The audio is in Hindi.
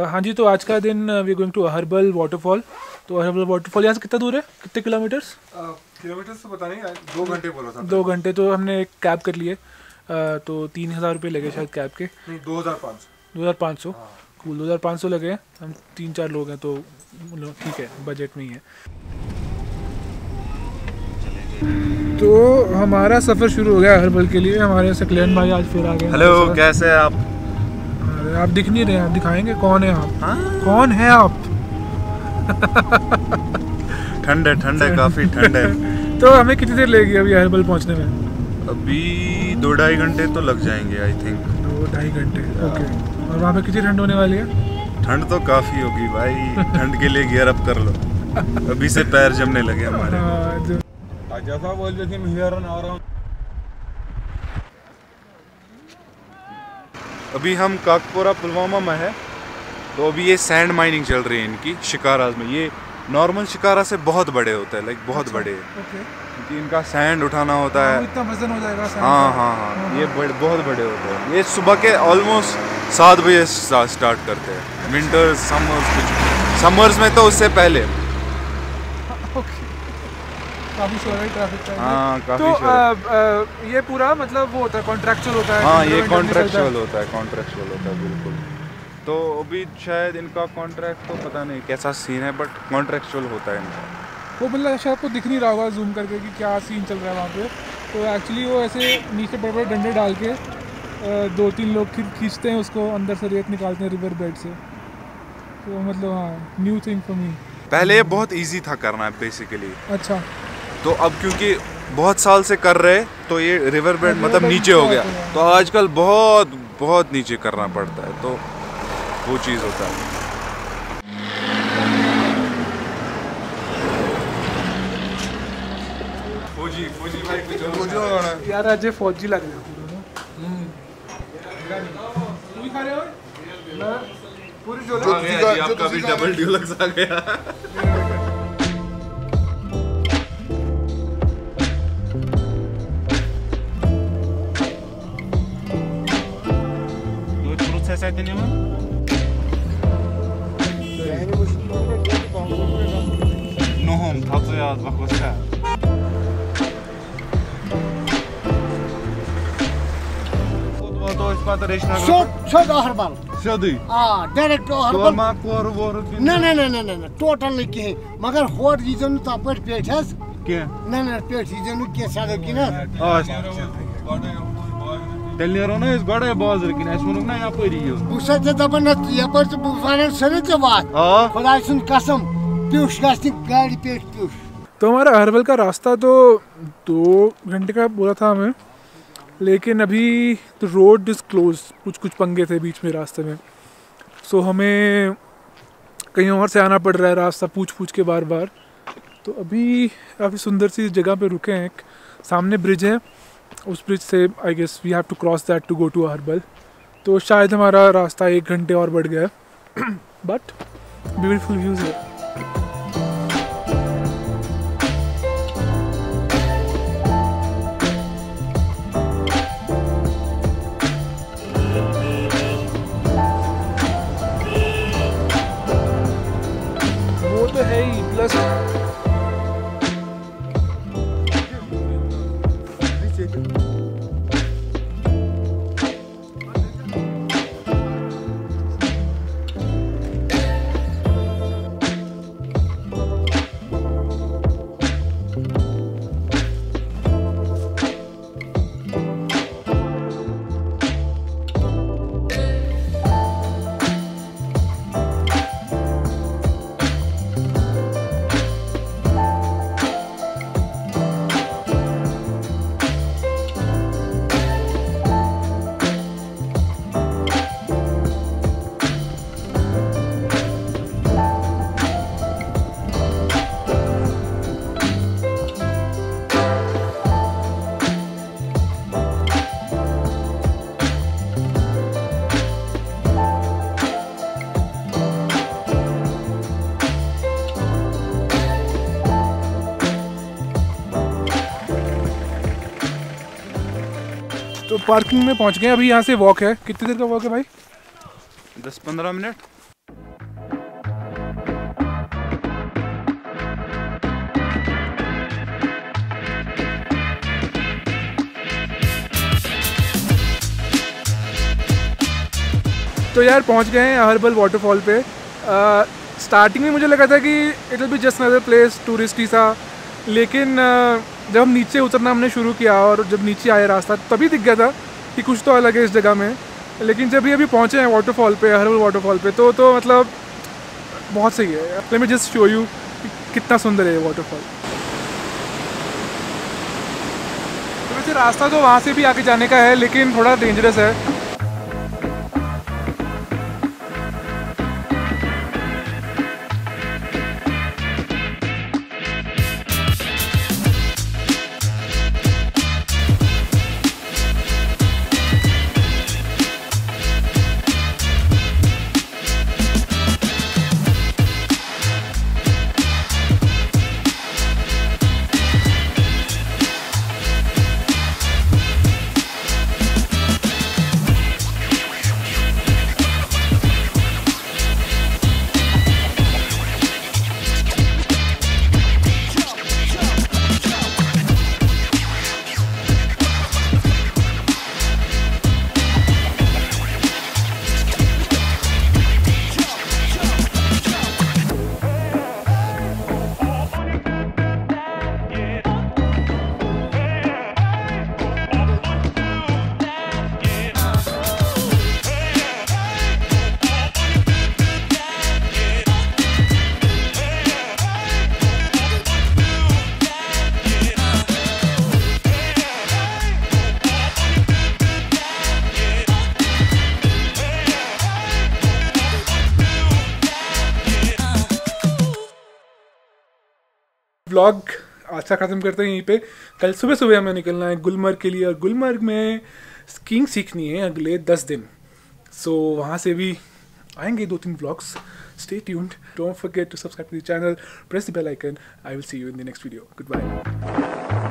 हाँ जी, तो आज का दिन we going to Aharbal waterfall. तो अहरबल वाटरफॉल यहाँ से कितना दूर है, कितने किलोमीटर्स? किलोमीटर्स तो पता नहीं, 2 घंटे बोला था। 2 घंटे। तो हमने एक कैब कर लिए, तो 3000 रुपये लगे शायद कैब के। नहीं, 2500। 2500 कूल, 2500 लगे। हम 3-4 लोग हैं तो ठीक है, बजट में ही है। तो हमारा सफ़र शुरू हो गया अहरबल के लिए। हमारे यहाँ से क्लियन भाई आज फिर आ गए। हेलो, कैसे हैं आप? आप दिख नहीं रहे, आप दिखाएंगे कौन है आप? कौन है आप? ठंड है, काफी ठंड है। तो हमें कितनी देर लगेगी अभी अहरबल पहुंचने में? अभी 2-2.5 घंटे तो लग जाएंगे आई थिंक। 2-2.5 घंटे, ओके। और वहाँ पे कितनी ठंड होने वाली है? ठंड तो काफी होगी भाई। ठंड के लिए गियर अप कर लो, अभी से पैर जमने लगे हमारे। जैसा बोल रहे थे मैं हियर आ रहा हूँ। अभी हम काकपोरा पुलवामा में है। तो अभी ये सैंड माइनिंग चल रही है इनकी शिकाराज में। ये नॉर्मल शिकारा से बहुत बड़े होते हैं, लाइक बहुत बड़े, क्योंकि इनका सैंड उठाना होता है। इतना वजन हो जाएगा सैंड हाँ, ये बहुत बड़े होते हैं। ये सुबह के ऑलमोस्ट 7 बजे स्टार्ट करते हैं। विंटर्स, समर्स में तो उससे पहले। काफी श्योर है ट्रैफिक का। हाँ, काफी तो श्योर। ये पूरा मतलब वो होता है, कॉन्ट्रैक्चुअल होता है। हाँ, ये कॉन्ट्रैक्चुअल होता है, बिल्कुल। तो अभी शायद इनका कॉन्ट्रैक्ट तो पता नहीं कैसा सीन है, बट कॉन्ट्रैक्चुअल होता है इनका। वो मतलब शायद आपको दिख नहीं रहा होगा जूम करके कि क्या सीन चल रहा है वहाँ पे। तो एक्चुअली वो ऐसे नीचे बड़े बड़े डंडे डाल के 2-3 लोग खींचते हैं उसको, अंदर से रेत निकालते हैं रिवर बेड से। तो मतलब हाँ, न्यू थिंग फॉर मी। पहले ये बहुत ईजी था करना है बेसिकली। अच्छा। तो अब क्योंकि बहुत साल से कर रहे, तो ये रिवर बेड मतलब नीचे हो गया, तो आजकल बहुत नीचे करना पड़ता है, तो वो चीज़ होता है। फौजी भाई कुछ यार आज ये फौजी लग रहा है पूरी। आपका भी डबल ड्यूलक्स आ गया। Nohum, tatlı yaz, bak başka. Şöyle ahrbal. Şöyle. Direct ahrbal. Korma, koru. Ne. Total नहीं किहे. मगर होर रीजन तापर पेट है. क्या? नहीं पेट रीजन के साथ की ना. तेलनेरो ना इस बड़े बाजार की ना इसमें ना यहाँ पर ही हो। उससे तो दबन है यहाँ पर तो बुफाने सरे तो बात। खुदा सुन कसम प्यूश गास्टिंग गाड़ी पेट प्यूश। तो हमारा अहरबल का रास्ता तो 2 घंटे का बोला था हमें, लेकिन अभी तो रोड इज़ क्लोज। कुछ पंगे थे बीच में रास्ते में, सो हमें कहीं और से आना पड़ रहा है रास्ता पूछ के बार। तो अभी काफ़ी सुंदर सी जगह पे रुके हैं। एक सामने ब्रिज है, उस ब्रिज से I guess we have to cross that to go to Aharbal. तो शायद हमारा रास्ता 1 घंटे और बढ़ गया है। बट ब्यूटीफुल व्यूज़ है। वो तो है ही, प्लस तो पार्किंग में पहुंच गए। अभी यहाँ से वॉक है, कितनी देर का वॉक है भाई? 10-15 मिनट। तो यार पहुंच गए हैं अहरबल वाटरफॉल पे। स्टार्टिंग में मुझे लगा था कि it will be just another place touristy सा, लेकिन जब हम नीचे उतरना हमने शुरू किया और जब नीचे आए रास्ता तभी दिख गया था कि कुछ तो अलग है इस जगह में। लेकिन जब अभी पहुँचे हैं वाटरफॉल पे, अहरबल वाटरफॉल पे, तो मतलब बहुत सही है। Let me just show you कितना सुंदर है ये वाटरफॉल। तो वैसे रास्ता तो वहाँ से भी आगे जाने का है, लेकिन थोड़ा डेंजरस है। ब्लॉग अच्छा ख़त्म करते हैं यहीं पे। कल सुबह सुबह हमें निकलना है गुलमर्ग के लिए, और गुलमर्ग में स्कीइंग सीखनी है अगले 10 दिन। सो वहाँ से भी आएंगे 2-3 vlogs. Stay tuned, don't forget to subscribe to the channel, press the bell icon. I will see you in the next video. Good bye.